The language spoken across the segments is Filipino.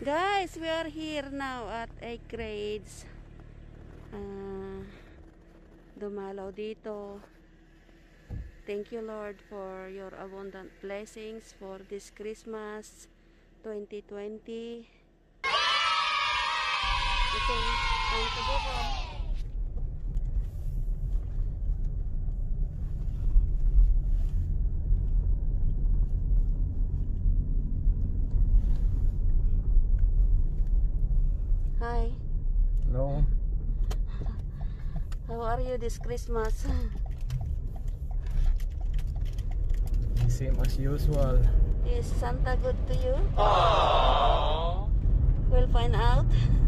Guys, we are here now at Acreage. Dumalaw dito. Thank you, Lord, for your abundant blessings for this Christmas 2020. Okay, time to go home. Hi. Hello. How are you this Christmas? Same as usual. Is Santa good to you? Aww. We'll find out.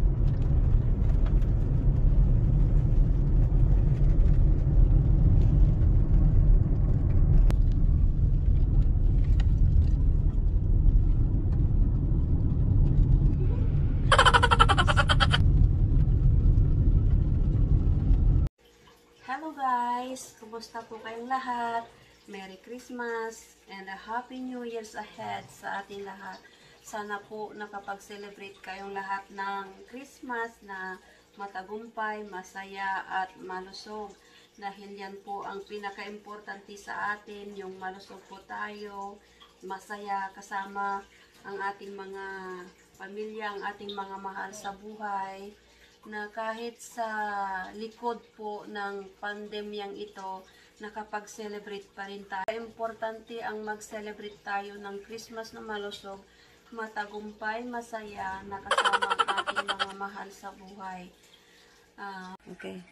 Hello guys! Kumusta po kayong lahat? Merry Christmas and a Happy New Year's ahead sa ating lahat. Sana po nakapag-celebrate kayong lahat ng Christmas na matagumpay, masaya at malusog. Dahil yan po ang pinaka-importante sa atin, yung malusog po tayo, masaya kasama ang ating mga pamilya, ang ating mga mahal sa buhay. Na kahit sa likod po ng pandemyang ito, nakapag-celebrate pa rin tayo. Importante ang mag-celebrate tayo ng Christmas na malusog, matagumpay, masaya, nakasama ang ating mga mahal sa buhay. Okay.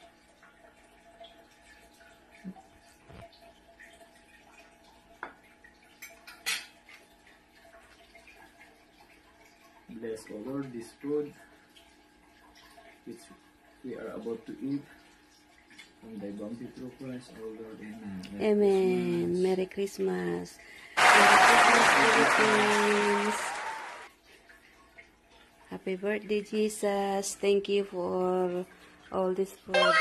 Bless, O Lord, this food which we are about to eat from thy bounty through Christ, O Lord. Amen. Amen. Merry Christmas. Merry Christmas, Philippines. Happy birthday, Jesus. Thank you for all this food.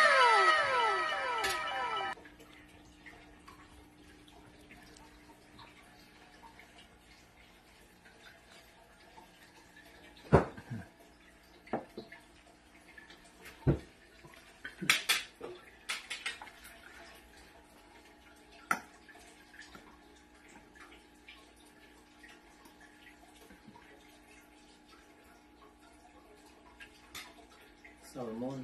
Salmon.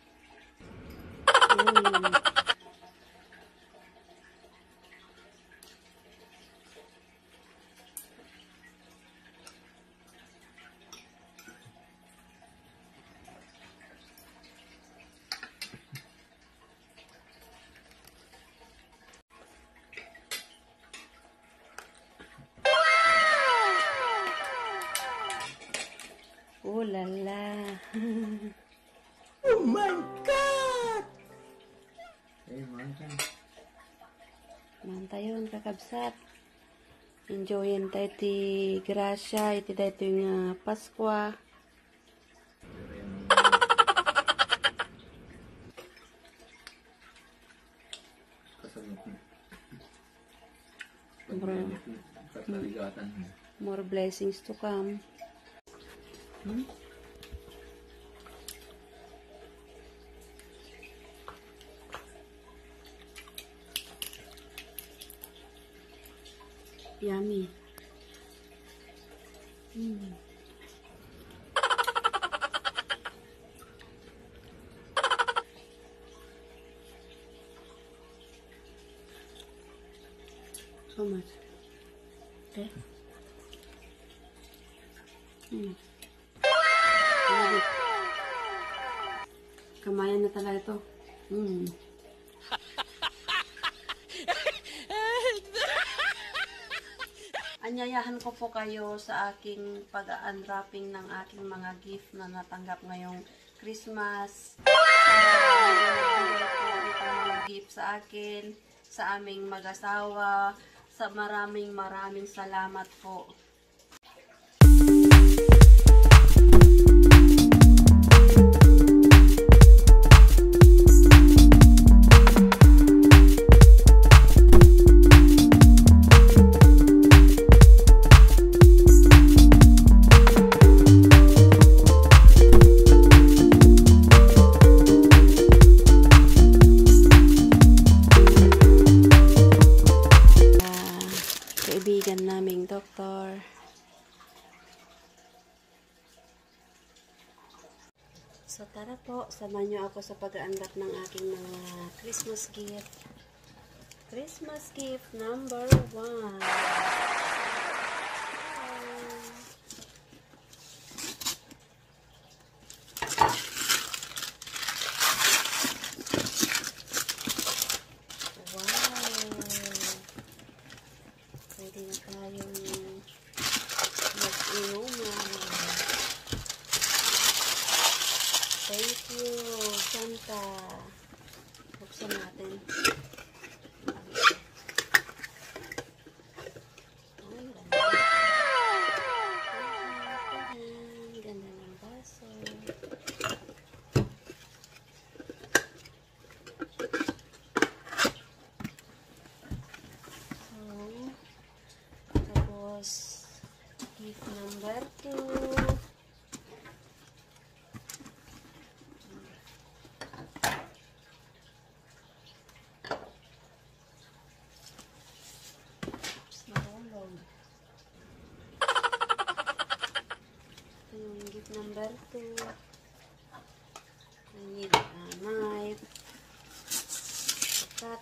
Oh la la. Oh my God! Hey, mantan. Mantayon kakabsat. Enjoyin tayo ti grasya, iti dito yung Paskwa. More blessings to come. Yummy. So much. Okay. Kamayan na talaga ito. Anyayahan ko po kayo sa aking pag-unwrapping ng aking mga gift na natanggap ngayong Christmas. Mga gift sa akin, sa aming mag-asawa, sa maraming salamat po. Tara po, samahan niyo ako sa pag-unwrap ng aking mga Christmas gift. Christmas gift number 1. Pwede na tayong mag-inuman. Thank you, Santa. Buksan natin. Ay, ganda ng baso. Tapos, gift number 2. Oops, nahulog. Ito yung gift number 2. I need a knife. Cut.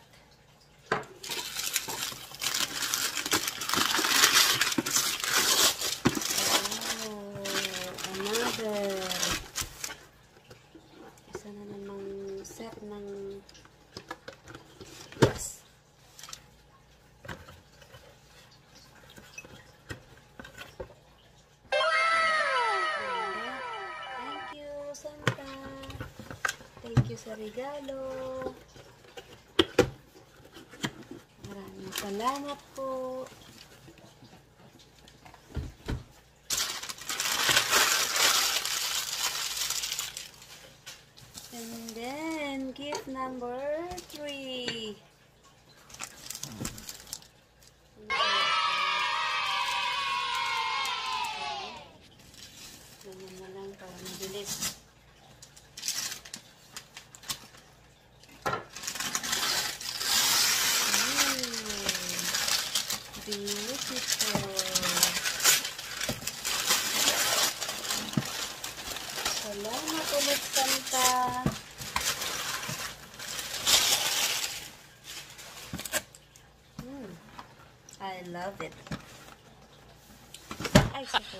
Isa na namang set ng yes. Thank you, Santa. Thank you sa regalo. Maraming salamat po. And then, gift number 3. Ganyan na lang para mabilis. Beautiful. Salamat ulit, Santa. I love it. Ay, sakit.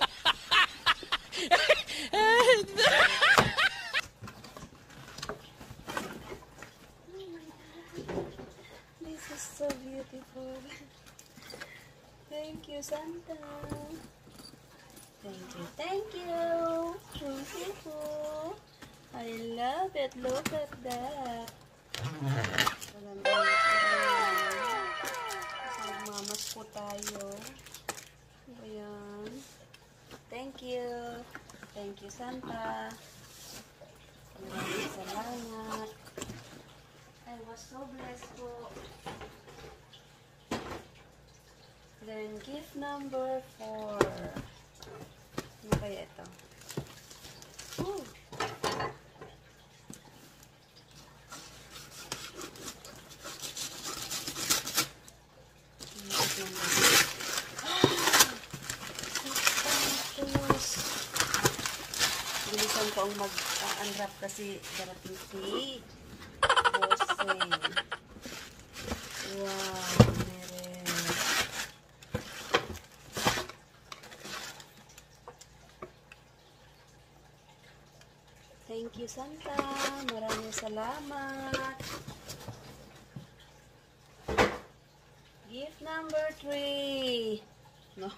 This is so beautiful. Thank you, Santa. Thank you, thank you. Beautiful. I love it. Look at that. Magmamas po tayo. Ayan. Thank you. Thank you, Santa. Maraming salamat. I was so blessed po. Then, gift number 4. Ano kaya ito? Ooh. Bilisan ko ang mag-unwrap kasi darating si Bose. Wow, meron. Thank you, Santa. Maraming salamat. Gift number 3. No.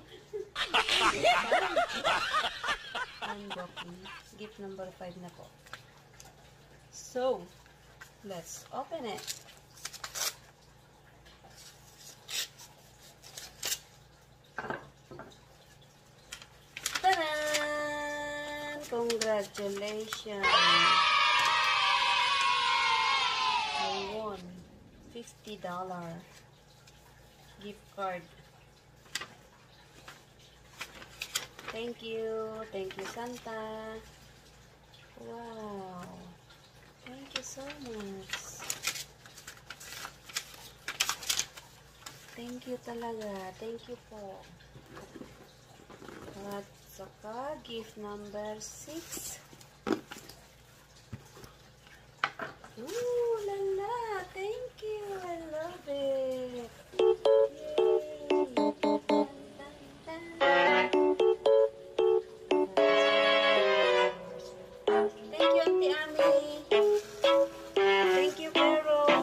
Unboxing. Gift number 5 na po. So, let's open it. Ta-da! Congratulations! I won $50 gift card. Thank you. Thank you, Santa. Wow. Thank you so much. Thank you talaga. Thank you po. At saka, gift number 6.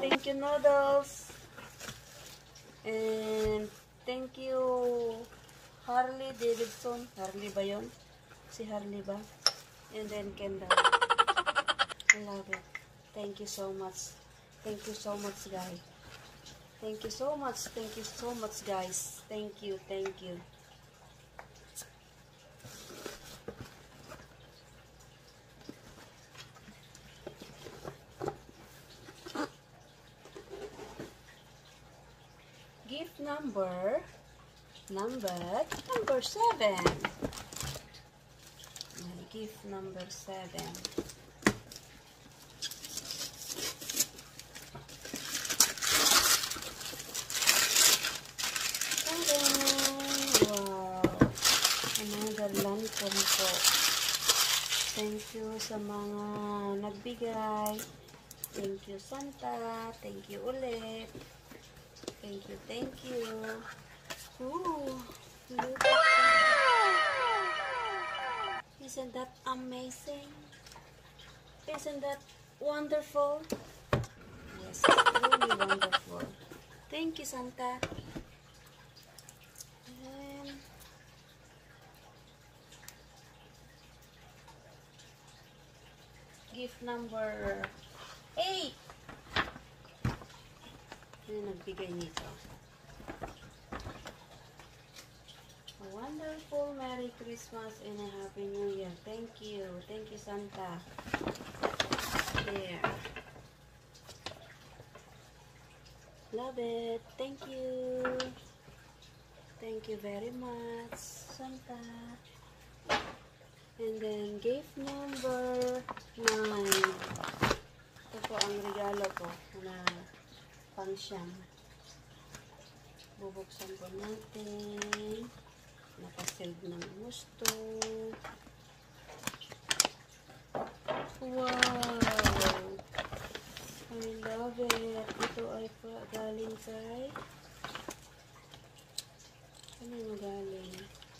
Thank you, Noodles. And thank you, Harley Davidson. Harley ba yun? Si Harley ba? And then Kendall. I love it. Thank you so much. Thank you so much, guys. Thank you so much. Thank you so much, guys. Thank you. Thank you. Gift number 7. Gift number 7. Wow! Another lantern po. Thank you sa mga nagbigay. Thank you, Santa. Thank you ulit. Thank you, thank you. Ooh, look at that. Isn't that amazing? Isn't that wonderful? Yes, it's really wonderful. Thank you, Santa. And gift number 8. Ano nagbigay nito? A wonderful Merry Christmas and a Happy New Year. Thank you. Thank you, Santa. There. Love it. Thank you. Thank you very much, Santa. And then, gift number 9. Ito po ang regalo ko na pang-siyam. Bubuksan po natin. Nakasilb ng gusto. Wow! I love it. Ito ay galing kay... Ano yung galing?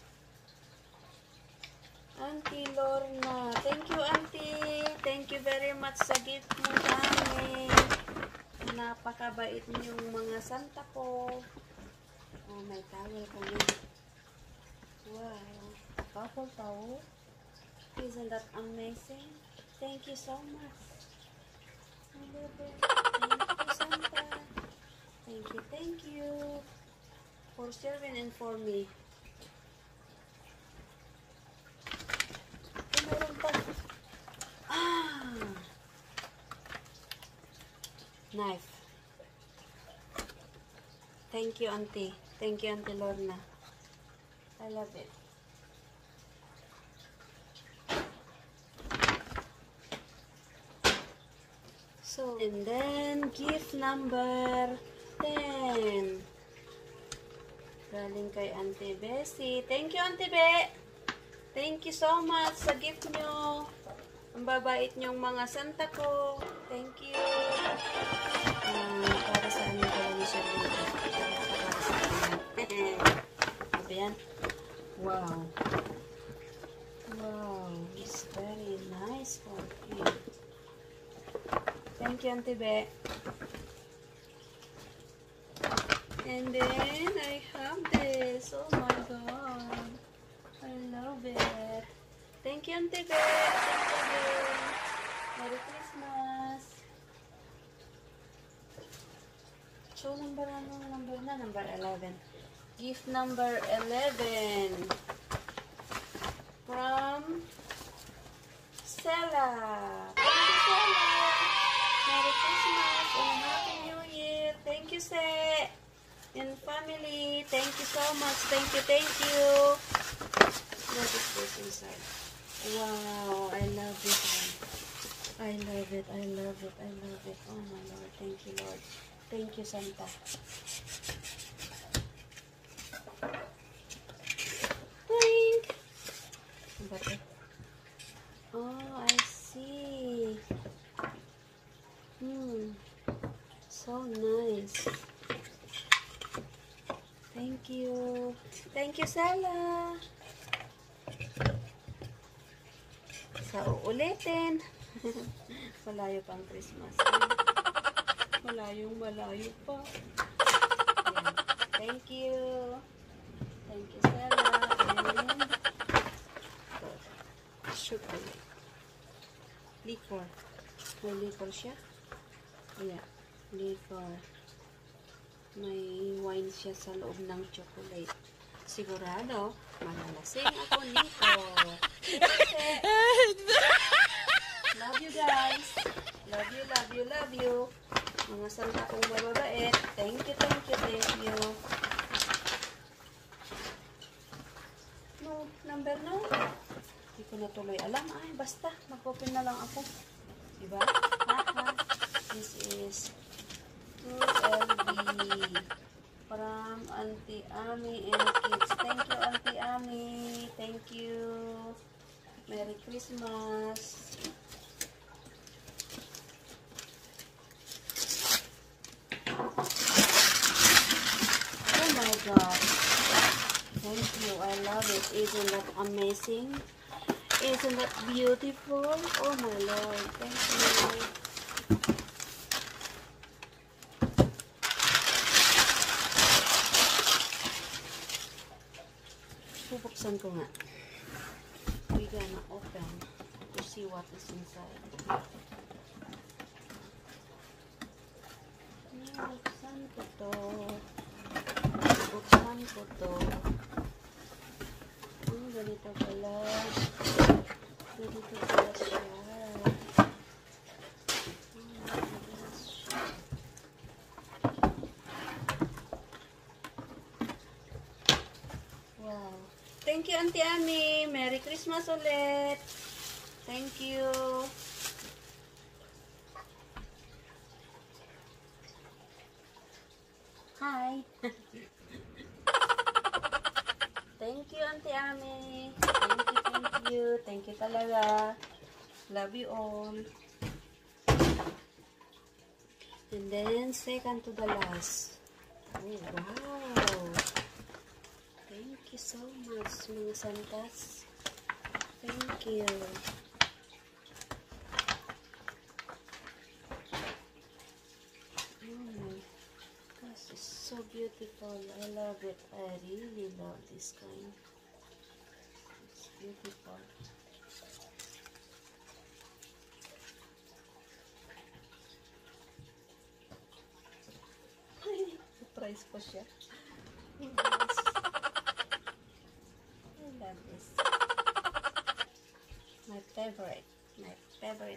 Auntie Lorna. Thank you, Auntie. Thank you very much sa gift mo sa amin. Napakabait niyong mga Santa ko. Oh, may towel kami. Wow. Couple towel. Isn't that amazing? Thank you so much. I love it. Thank you, Santa. Thank you. For serving and for me. Ay, meron pa. Knife. Thank you, Auntie. Thank you, Auntie Lorna. I love it. So, and then, gift number 10. Galing kay Auntie Bessie. Thank you, Auntie Be. Thank you so much sa gift nyo. Ang babait nyong mga Santa ko. Thank you. Para sa amin pala ni Sherwin. Para sa amin. Sabi yan. Wow. Wow. It's very nice for you. Thank you, Auntie Be. And then, I have this. Oh my God. I love it. Thank you, Auntie Be. Thank you. Merry Christmas. So, number na? Number 11. Gift number 11. From Stella. Thank you, Stella. Merry Christmas and Happy New Year. Thank you, Se. And family. Thank you so much. Thank you. What is this inside? Wow, I love this one. I love it. Oh my Lord. Thank you, Lord. Thank you, Santa. Thank. Oh, I see. So nice. Thank you. Thank you, Sala. Sa uulitin. Malayo pang Christmas. Malayo Malayong-malayo pa. Ayan. Thank you. Thank you, Stella. And chocolate. Liquor. May liquor siya. Ayan. Liquor. May wine siya sa loob ng chocolate. Sigurado, malalasing ako nito. Love you guys. Love you, love you, love you. Mga santa kong mababait. Thank you, thank you, thank you. No, number no. Hindi ko na tuloy alam. Ay, basta. Mag-open na lang ako. Diba? This is LB from Auntie Ami and kids. Thank you, Auntie Ami. Thank you. Merry Christmas. Oh my God. Thank you. I love it. Isn't that amazing? Isn't that beautiful? Oh my Lord. Thank you. Bubuksan ko nga. We're gonna open to see what is inside. Buksan ko to. Buksan ko to. Ganito pala. Ganito pala siya. Wow. Thank you, Auntie Ami. Merry Christmas ulit. Thank you. Hi. Thank you, Auntie Ami. Thank you, thank you. Thank you talaga. Love you all. And then, second to the last. Oh, wow. Thank you so much, mga santas. Thank you. This is so beautiful. I love it. I really love this kind. It's beautiful. Surprise pa siya. Yes. I love this. My favorite. My favorite.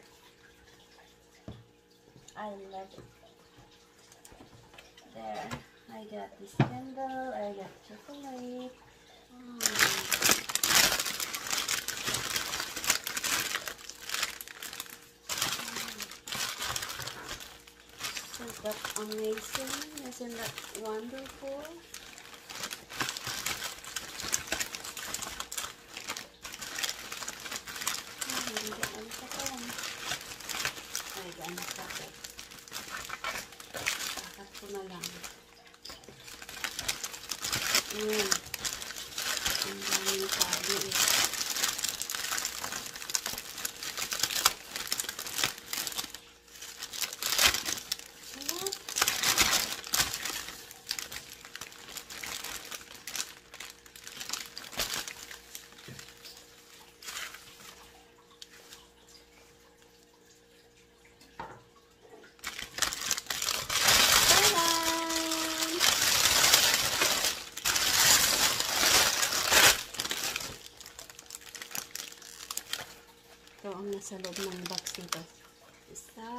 I love it. There. I got this candle. I got chocolate. Isn't that amazing? Isn't that wonderful? Ay, gaano sa akin. Sakat ko na lang. Ang daming sabi eh. What? Ito ang nasa loob ng box nito. Isa.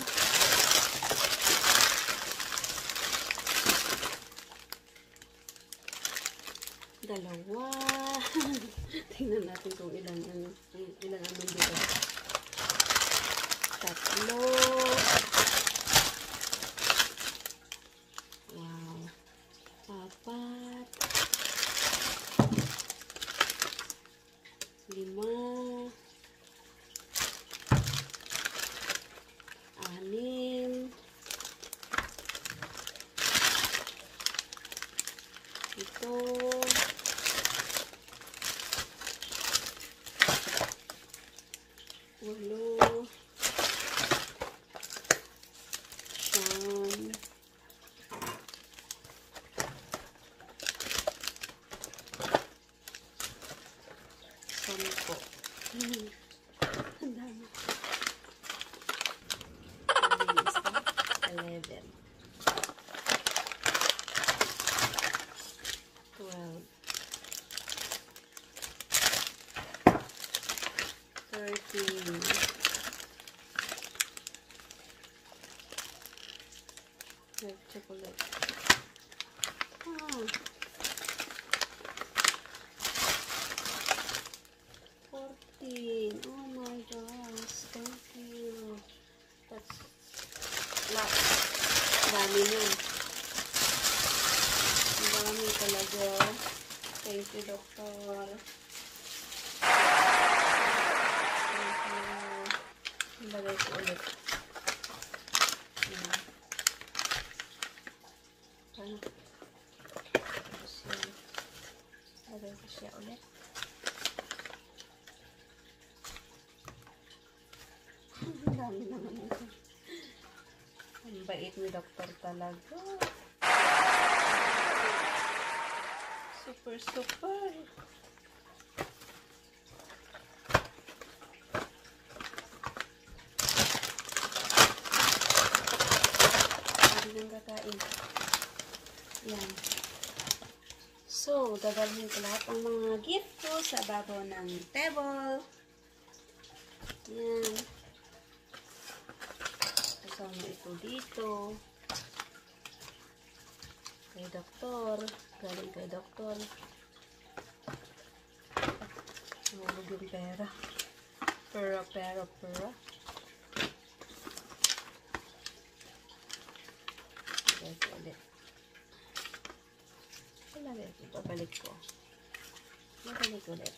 Dalawa. Tingnan natin kung ilan ang nandito. Tatlo. Wow. Apat. 5. 6. 7. 8. 11, 12, 13, 12 chocolate. Ah. 14. Oh my gosh. Thank you. That's lot. Dami nun. Ang dami talaga. Thank you, Doctor. Thank you. Ilagay ko ulit. Ayan. Paano? Tapos yun. Ilagay ko siya ulit. Ang dami naman ito. Ang bait ni Doktor talaga. Super, super. Hindi nang kakain. Yan. So, dadalhin ko lahat ng mga gift ko sa babaw ng table. Yan. Kasama ito dito. Kay Doktor. Galing kay Doktor. Nahulog yung pera. Pera. Okay, ito ulit. Ilagay ito. Babalik ko. Babalik ulit.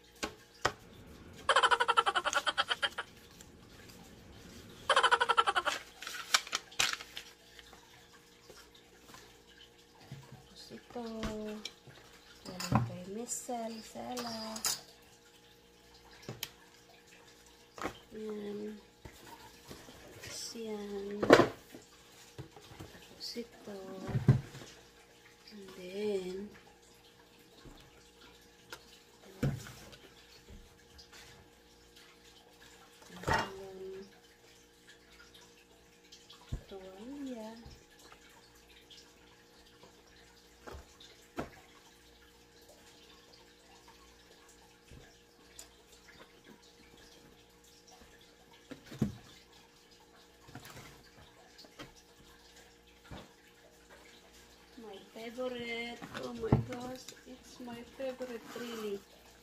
Ito, galing kay Miss Sela. Yan. Yan. Tapos ito. And then, tuwalya. My favorite. Oh my gosh, it's my favorite really.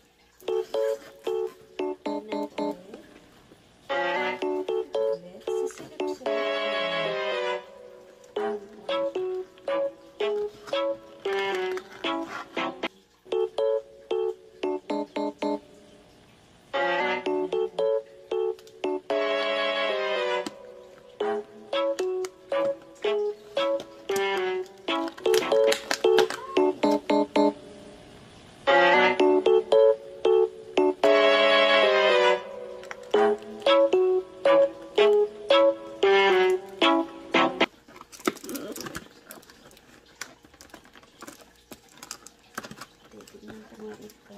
Let's sisilip. Tignan ko nga ito.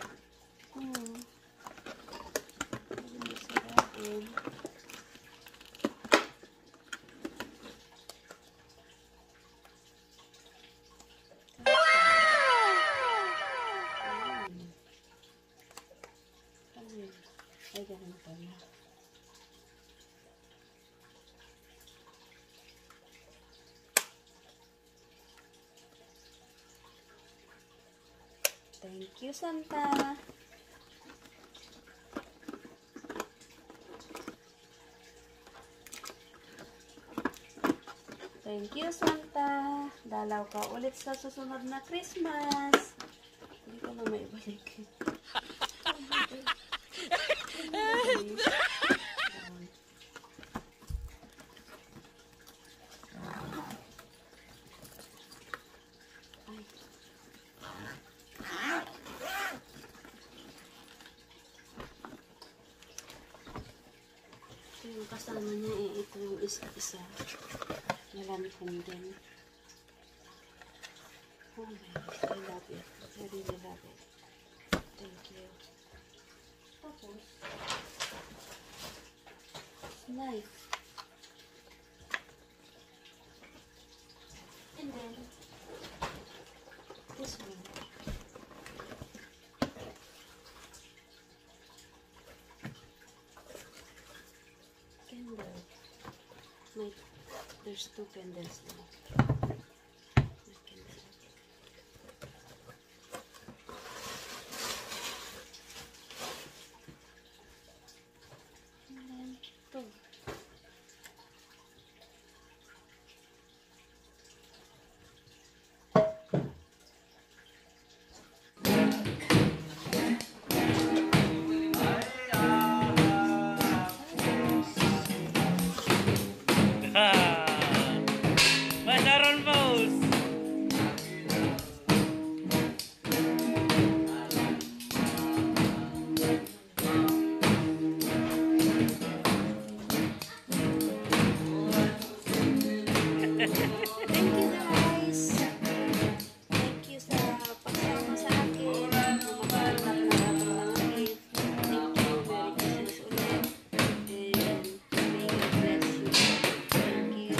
Masarapin. Ay, ganun pala. Thank you, Santa. Thank you, Santa. Dalaw ka ulit sa susunod na Christmas. Hindi ko na may balik. Yung kasama niya ito yung isa-isa. Nalampan din. Oh my gosh, I love it. I really love it. Thank you. Tapos, nice. And then this one. Candle. Like, there's 2 candles now. My candle. And then 2. Masaron Mouse! Thank you guys. Thank you sa pagsama sa akin. Matanggap na ako ng gift. Thank you. Merry Christmas ulit. And may God bless you. Thank you.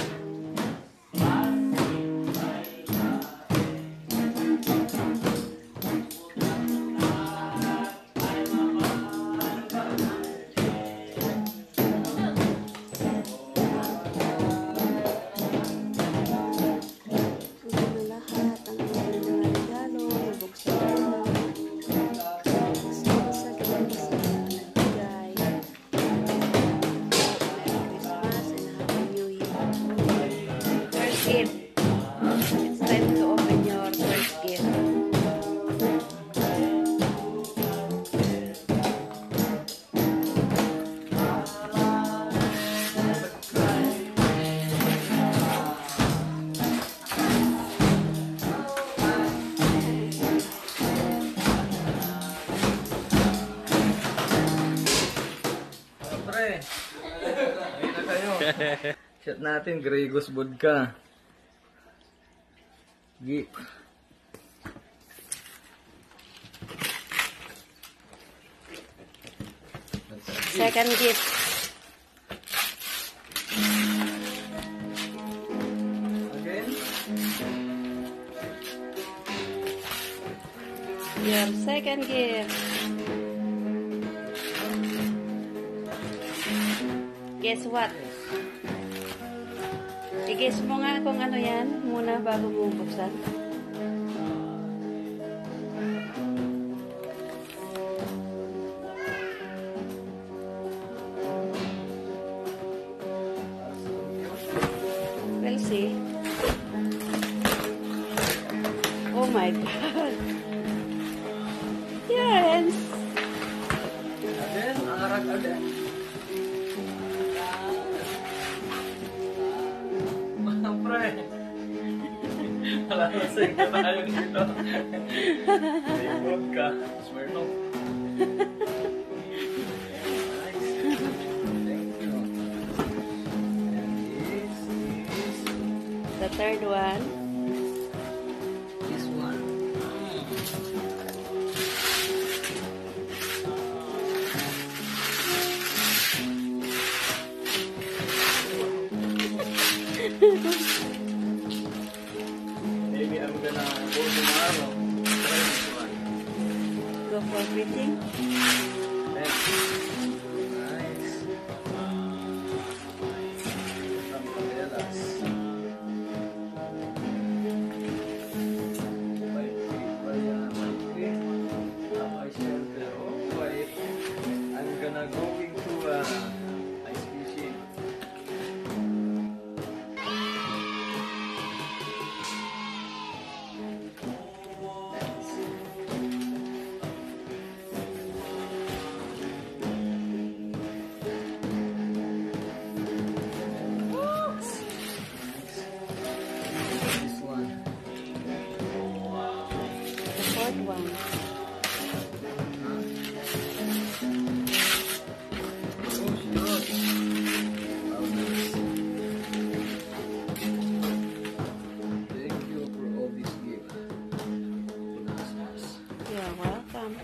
Hindi na lahat ang mga regalo, nabuksan ko na. Salamat sa galing sa nagbigay. Merry Christmas and Happy New Year. First gift. It's time to open your first gift. Pre, ayun na kayo. Shot natin, Gregos Vodka. Gi. Second gift. Again. Your second gift. Guess what? I-guess mo nga kung ano yan muna bago mo buksan. We'll see. Oh my God. Yes. Again, arak again. Pre. Wala na sa ito tayo dito. May vodka. Smirnoff. Nice. Thank you. And this is The third one. this one. Maybe I'm gonna go tomorrow. Try this one. Go for fitting. Nice. Some umbrellas. I'm gonna going to ice fishing. This one. The fourth one. Thank you for all this gift. You're welcome.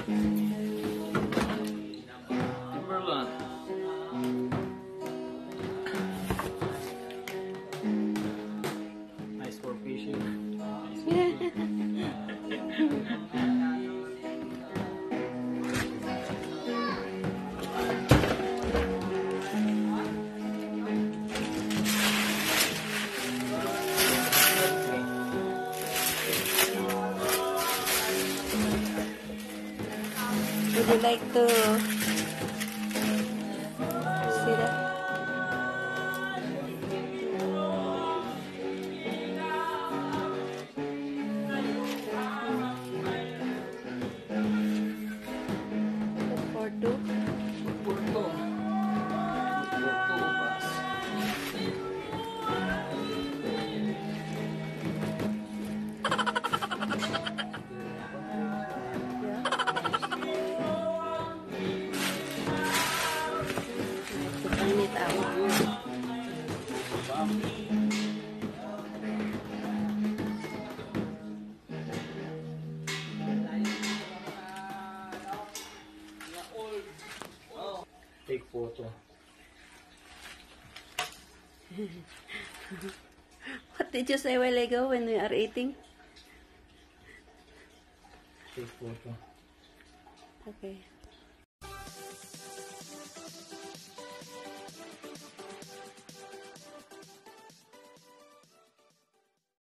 Timberland. Nice for fishing. you like to see that? For two. Porto. Porto bus. Pangit ako. Take photo. What did you say a while ago when we are eating? Take photo. Okay.